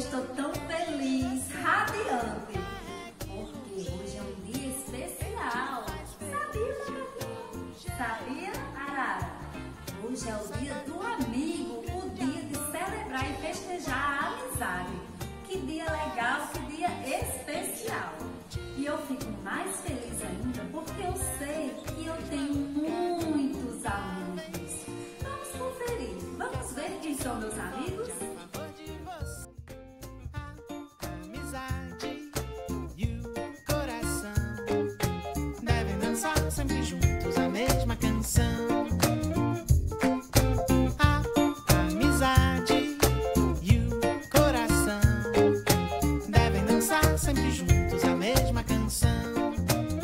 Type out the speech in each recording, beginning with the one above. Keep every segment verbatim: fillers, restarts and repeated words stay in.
estou tão feliz, radiante, porque hoje é um dia especial. Sabia, Macaquinho? Sabia, Arara? Hoje é o dia do amigo, o dia de celebrar e festejar a amizade. Que dia legal, que dia especial. E eu fico mais feliz ainda porque eu sei que eu tenho muitos amigos. Vamos conferir, vamos ver quem são meus amigos? Sempre juntos a mesma canção. A amizade e o coração devem dançar sempre juntos a mesma canção.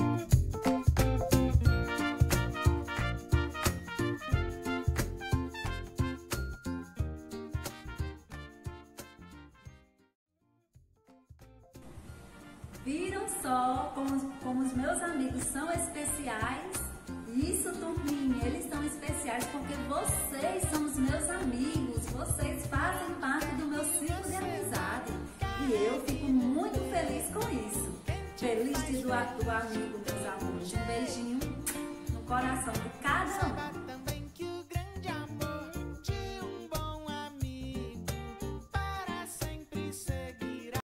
Viram só como, como os meus amigos são especiais? Isso, turminha, eles são especiais porque vocês são os meus amigos, vocês fazem parte do meu ciclo de amizade. E eu fico muito feliz com isso. Feliz de do, do amigo, meus amores. Um beijinho no coração de cada